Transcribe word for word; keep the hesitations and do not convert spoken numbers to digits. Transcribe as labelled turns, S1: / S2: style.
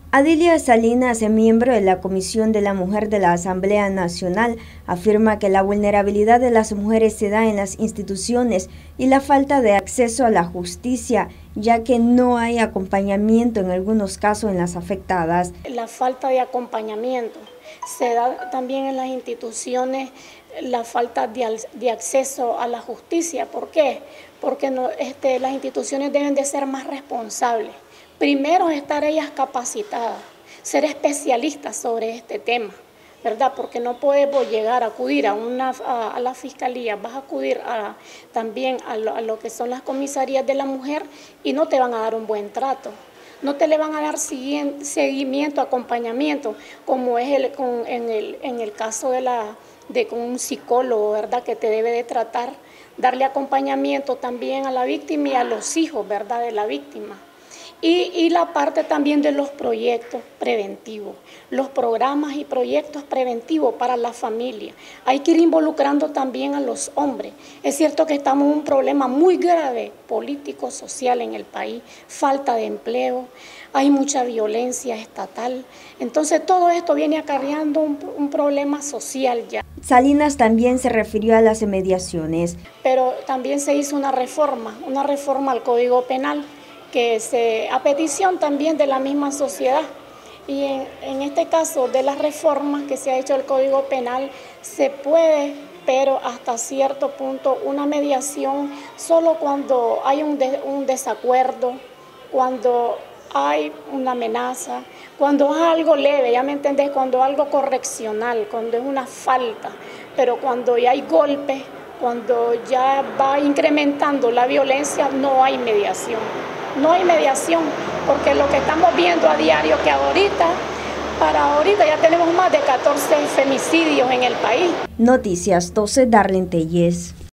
S1: Adilia Salinas, miembro de la Comisión de la Mujer de la Asamblea Nacional, afirma que la vulnerabilidad de las mujeres se da en las instituciones y la falta de acceso a la justicia, ya que no hay acompañamiento en algunos casos en las afectadas.
S2: La falta de acompañamiento se da también en las instituciones, la falta de, de acceso a la justicia. ¿Por qué? Porque no, este, las instituciones deben de ser más responsables. Primero, estar ellas capacitadas, ser especialistas sobre este tema, ¿verdad? Porque no podemos llegar a acudir a, una, a, a la fiscalía, vas a acudir a, también a lo, a lo que son las comisarías de la mujer y no te van a dar un buen trato. No te le van a dar seguimiento, acompañamiento, como es el, con, en, el, en el caso de, la, de con un psicólogo, ¿verdad? Que te debe de tratar, darle acompañamiento también a la víctima y a los hijos, ¿verdad? De la víctima. Y, y la parte también de los proyectos preventivos, los programas y proyectos preventivos para la familia. Hay que ir involucrando también a los hombres. Es cierto que estamos en un problema muy grave político, social en el país, falta de empleo, hay mucha violencia estatal. Entonces todo esto viene acarreando un, un problema social ya.
S1: Salinas también se refirió a las mediaciones.
S2: Pero también se hizo una reforma, una reforma al Código Penal, que se, a petición también de la misma sociedad. Y en, en este caso de las reformas que se ha hecho al Código Penal, se puede, pero hasta cierto punto, una mediación solo cuando hay un, de, un desacuerdo, cuando hay una amenaza, cuando es algo leve, ya me entendés, cuando es algo correccional, cuando es una falta, pero cuando ya hay golpes, cuando ya va incrementando la violencia, no hay mediación. No hay mediación, porque lo que estamos viendo a diario que ahorita, para ahorita ya tenemos más de catorce femicidios en el país.
S1: Noticias doce, Darlene Telles.